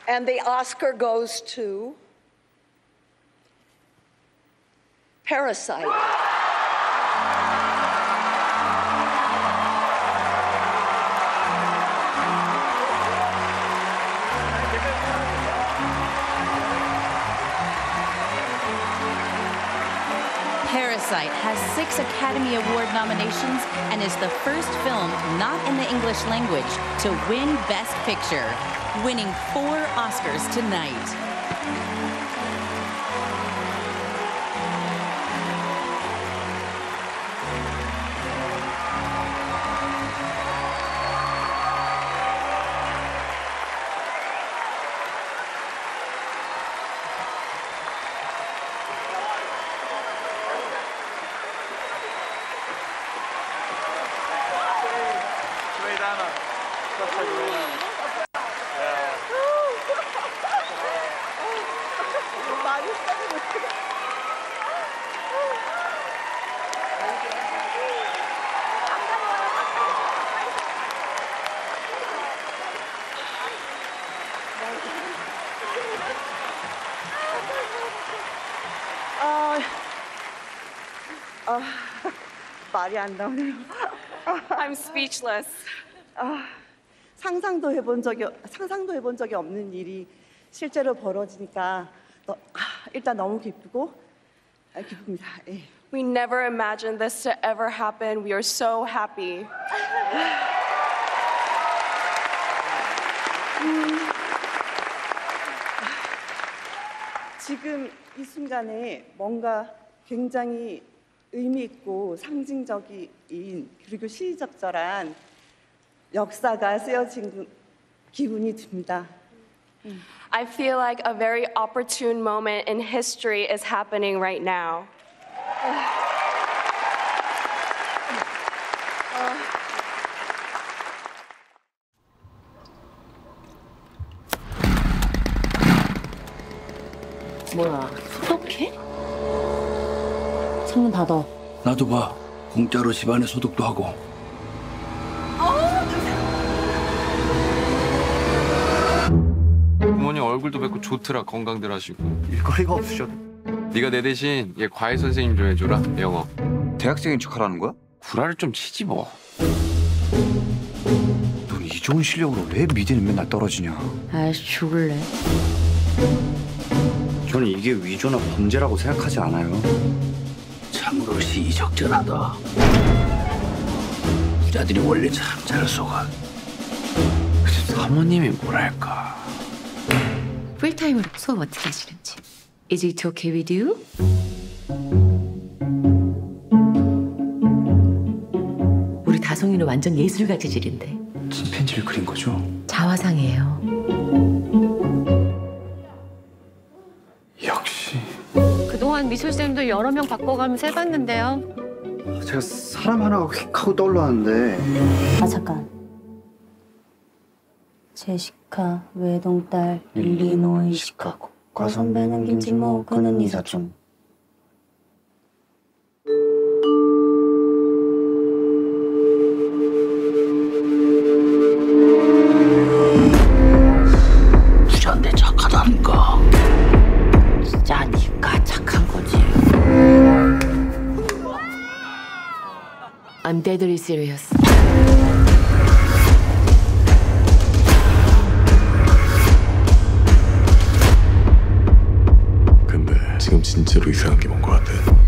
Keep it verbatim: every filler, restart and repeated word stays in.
And the Oscar goes to Parasite. Parasite has six Academy Award nominations and is the first film not in the English language to win Best Picture, winning four Oscars tonight. 아, 아, 말이 안 나오네요. I'm speechless. 아, 상상도 해본 적이 상상도 해본 적이 없는 일이 실제로 벌어지니까 너, 아, 일단 너무 기쁘고 아, 기쁩니다. 예. We never imagined this to ever happen. We are so happy. 음, 지금 이 순간에 뭔가 굉장히 의미 있고 상징적인 그리고 시의적절한 역사가 쓰여진 기분이 듭니다. 음. I feel like a very opportune moment in history is happening right now. 뭐야, 소독해? 창문 닫아. 나도 봐. 공짜로 집안에 소독도 하고. 부모님 얼굴도 뵙고 좋더라. 건강들 하시고. 일거리가 없으셔도. 네가 내 대신 얘 과외 선생님 좀 해줘라. 영어. 대학생인 척하라는 거야? 구라를 좀 치지 뭐. 넌 이 좋은 실력으로 왜 미대는 맨날 떨어지냐? 아이씨, 죽을래. 저는 이게 위조나 범죄라고 생각하지 않아요. 참으로 시의적절하다. 부자들이 원래 참 잘 속아. 사모님이 뭐랄까. 풀타임으로 수업 어떻게 하시는지. Is it okay with you? 우리 다송이는 완전 예술가 재질인데. 침팬지를 그린 거죠? 자화상이에요. 역시. 그동안 미술쌤도 여러 명 바꿔가면서 해봤는데요. 제가 사람 하나가 휙 하고 떠올랐는데. 아 잠깐. 제시카 외동딸 일리노이 시카고 과선배는 김치모 그는 이사촌. 부자인데 착하다니까. 진짜 니가 착한 거지. I'm deadly serious. 근데 지금 진짜로 이상한 게 뭔 것 같아.